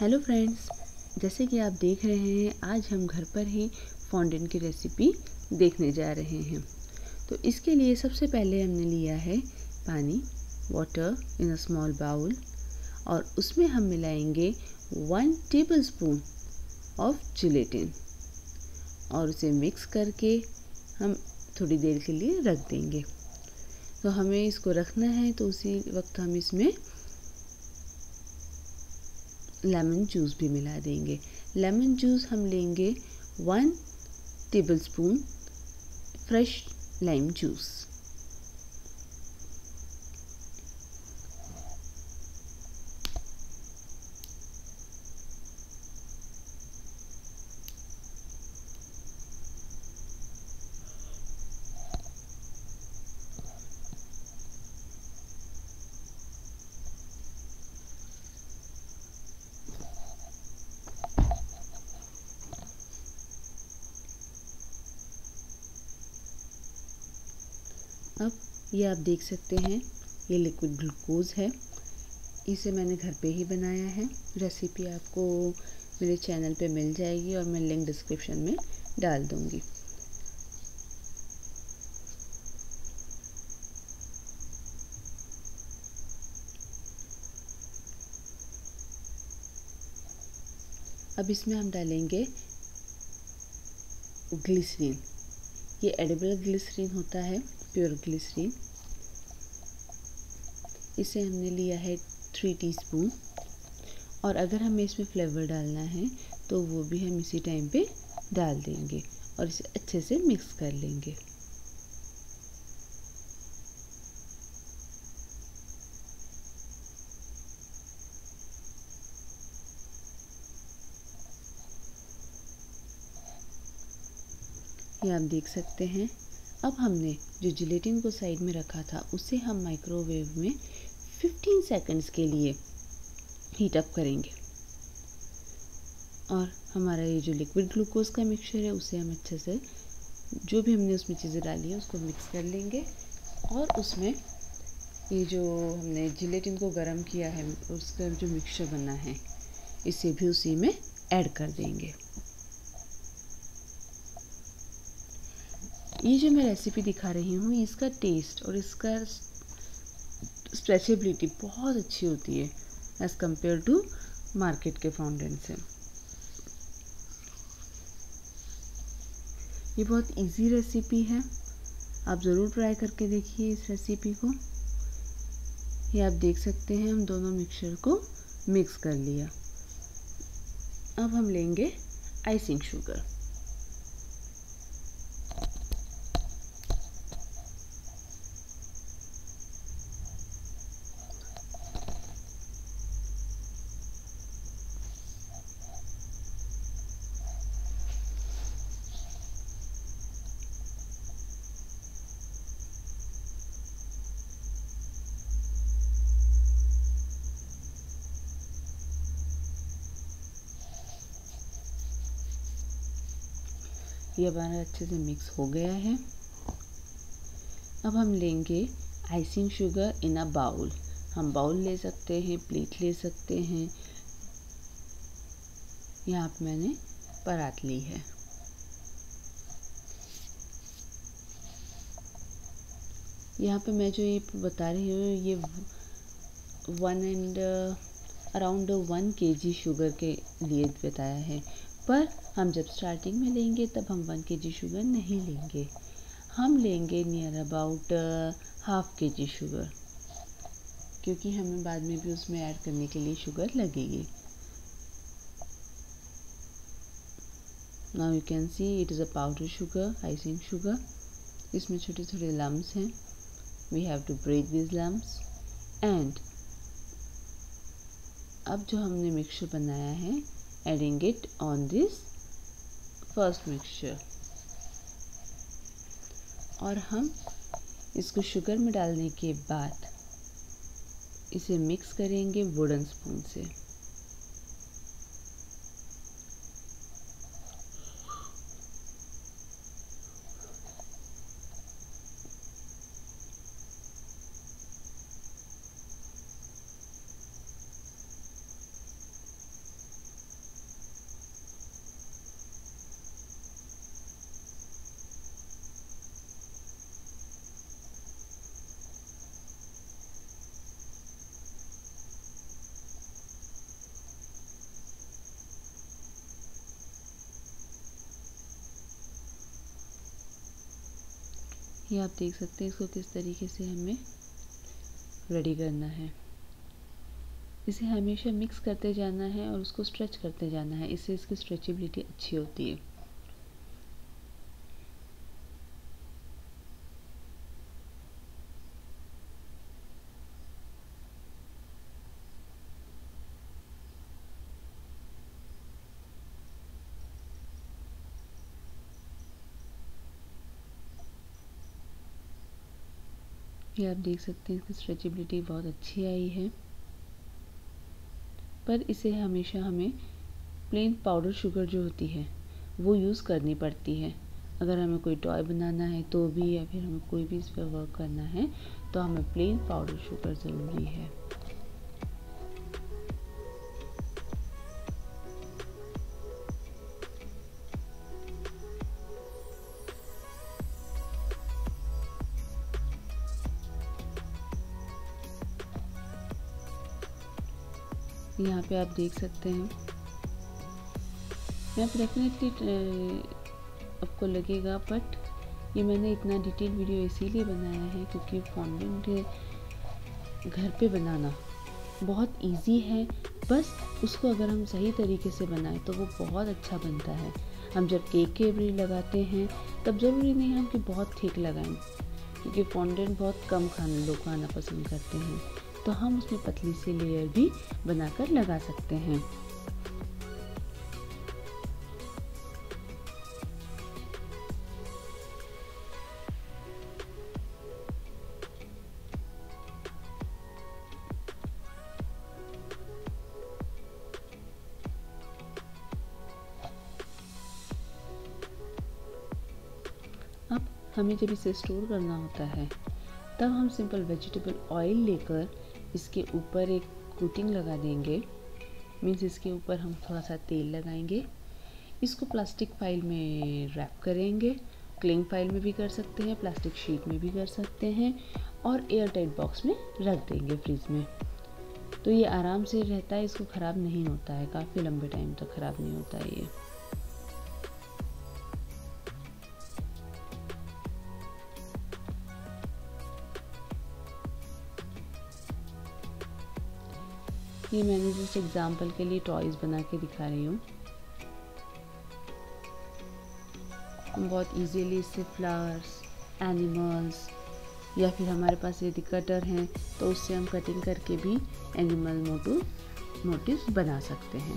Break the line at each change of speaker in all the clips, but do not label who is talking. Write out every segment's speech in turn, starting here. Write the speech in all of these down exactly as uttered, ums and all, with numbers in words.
Hello friends, जैसे कि आप देख रहे हैं आज हम घर पर ही फॉन्डेंट की रेसिपी देखने जा रहे हैं। तो इसके लिए सबसे पहले हमने लिया है पानी, water in a small bowl, और उसमें हम मिलाएंगे वन टेबलस्पून ऑफ जिलेटिन और उसे मिक्स करके हम थोड़ी देर के लिए रख देंगे। तो हमें इसको रखना है तो उसी वक्त हम इसमें लेमन जूस भी मिला देंगे। लेमन जूस हम लेंगे one tablespoon fresh lime juice. अब ये आप देख सकते हैं, ये लिक्विड ग्लूकोज है। इसे मैंने घर पे ही बनाया है। रेसिपी आपको मेरे चैनल पे मिल जाएगी और मैं लिंक डिस्क्रिप्शन में डाल दूँगी। अब इसमें हम डालेंगे ग्लिसरीन। ये एडिबल ग्लिसरीन होता है, प्योर ग्लिसरीन। इसे हमने लिया है थ्री टीस्पून, और अगर हमें इसमें फ्लेवर डालना है तो वो भी हम इसी टाइम पे डाल देंगे और इसे अच्छे से मिक्स कर लेंगे। ये आप देख सकते हैं। अब हमने जो जिलेटिन को साइड में रखा था उसे हम माइक्रोवेव में फिफ्टीन सेकंड्स के लिए हीट अप करेंगे, और हमारा ये जो लिक्विड ग्लूकोज का मिक्सचर है उसे हम अच्छे से, जो भी हमने उसमें चीज़ें डाली है उसको मिक्स कर लेंगे, और उसमें ये जो हमने जिलेटिन को गर्म किया है उसका जो मिक्सचर बना है इसे भी उसी में ऐड कर देंगे। ये जो मैं रेसिपी दिखा रही हूँ इसका टेस्ट और इसका स्ट्रेचेबिलिटी बहुत अच्छी होती है एज़ कम्पेयर टू मार्केट के फॉन्डेंट से। ये बहुत इजी रेसिपी है, आप ज़रूर ट्राई करके देखिए इस रेसिपी को। ये आप देख सकते हैं हम दोनों मिक्सचर को मिक्स कर लिया। अब हम लेंगे आइसिंग शुगर। ये हमारा अच्छे से मिक्स हो गया है। अब हम लेंगे icing sugar in a bowl. हम बाउल ले सकते हैं, प्लेट ले सकते हैं। यहाँ पे मैंने परात ली है। यहाँ पे मैं जो ये बता रही हूँ ये one and around one KG sugar के लिए बताया है, पर हम जब स्टार्टिंग में लेंगे तब हम वन केजी शुगर नहीं लेंगे, हम लेंगे नियर अबाउट हाफ के जी शुगर, क्योंकि हमें बाद में भी उसमें ऐड करने के लिए शुगर लगेगी। Now you can see it is a powder sugar, icing sugar. इसमें छोटे छोटे लम्स हैं, we have to break this lumps. And अब जो हमने मिक्सचर बनाया है, adding it on this first mixture, और हम इसको शुगर में डालने के बाद इसे मिक्स करेंगे वुडन स्पून से। ये आप देख सकते हैं इसको किस तरीके से हमें रेडी करना है। इसे हमेशा मिक्स करते जाना है और उसको स्ट्रेच करते जाना है, इससे इसकी स्ट्रेचेबिलिटी अच्छी होती है। ये आप देख सकते हैं इसकी स्ट्रेचेबिलिटी बहुत अच्छी आई है। पर इसे हमेशा हमें प्लेन पाउडर शुगर जो होती है वो यूज़ करनी पड़ती है। अगर हमें कोई टॉय बनाना है तो भी, या फिर हमें कोई भी इस पर वर्क करना है तो हमें प्लेन पाउडर शुगर ज़रूरी है। यहाँ पे आप देख सकते हैं, यहाँ पे डेफिनेटली आपको लगेगा, बट ये मैंने इतना डिटेल वीडियो इसीलिए बनाया है क्योंकि फॉन्डेंट घर पे बनाना बहुत इजी है। बस उसको अगर हम सही तरीके से बनाएं तो वो बहुत अच्छा बनता है। हम जब केक के ऊपर लगाते हैं तब ज़रूरी नहीं है कि बहुत थिक लगाएं, क्योंकि फॉन्डेंट बहुत कम खाना लोग खाना पसंद करते हैं, तो हम उसमें पतली सी लेयर भी बनाकर लगा सकते हैं। अब हमें जब इसे स्टोर करना होता है तब हम सिंपल वेजिटेबल ऑयल लेकर इसके ऊपर एक कोटिंग लगा देंगे। मीन्स इसके ऊपर हम थोड़ा सा तेल लगाएंगे, इसको प्लास्टिक फाइल में रैप करेंगे। क्लिंग फाइल में भी कर सकते हैं, प्लास्टिक शीट में भी कर सकते हैं, और एयर टाइट बॉक्स में रख देंगे फ्रिज में। तो ये आराम से रहता है, इसको ख़राब नहीं होता है, काफ़ी लंबे टाइम तक ख़राब नहीं होता है ये। ये मैंने जस्ट एग्जाम्पल के लिए टॉयज़ बना के दिखा रही हूँ। हम बहुत इजीली इससे फ्लावर्स, एनिमल्स, या फिर हमारे पास यदि कटर हैं तो उससे हम कटिंग करके भी एनिमल मोटिव मोटिव्स बना सकते हैं।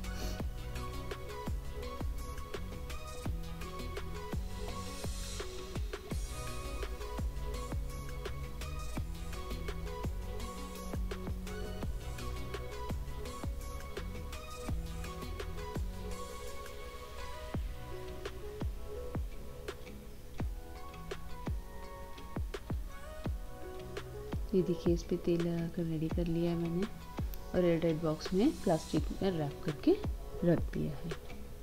ये देखिए, इस पे तेल लगाकर रेडी कर लिया है मैंने, और एयर टाइट बॉक्स में प्लास्टिक में रैप करके रख दिया है।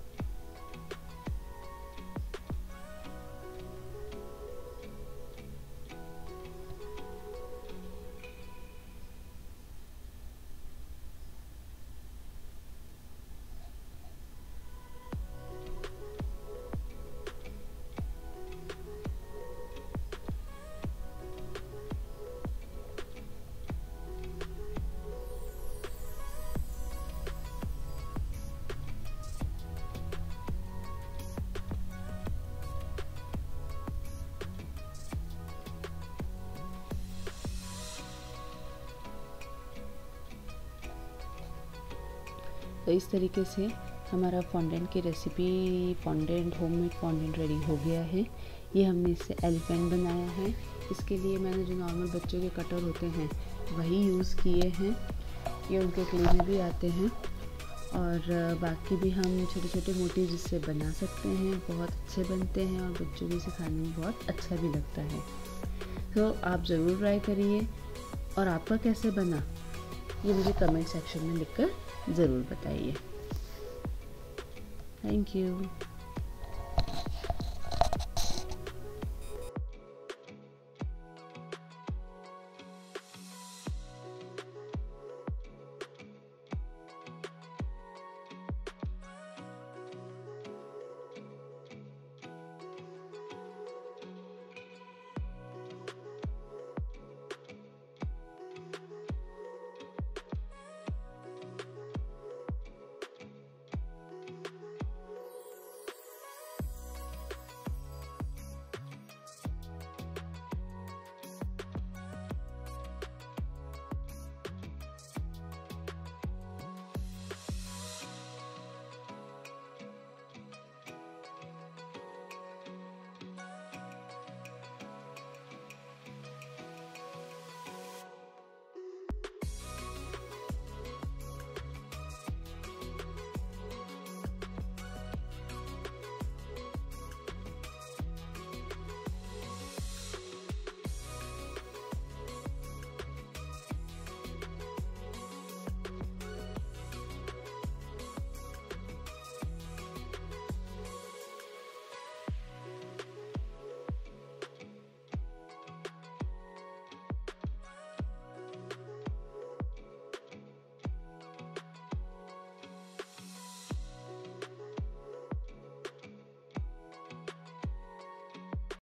तो इस तरीके से हमारा फॉन्डेंट की recipe, fondant homemade fondant ready हो गया है। ये हमने इससे एलिफेंट बनाया है। इसके लिए मैंने जो नॉर्मल बच्चों के कटर होते हैं वही यूज़ किए हैं। ये उनके क्ले में भी आते हैं, और बाकी भी हम छोटे छोटे मोटिव्स इससे बना सकते हैं। बहुत अच्छे बनते हैं और बच्चों को इसे खाने में बहुत अच्छा भी लगता है। तो आप ज़रूर ट्राई करिए, और आपका कैसे बना ये मुझे कमेंट सेक्शन में लिखकर ज़रूर बताइए। Thank you.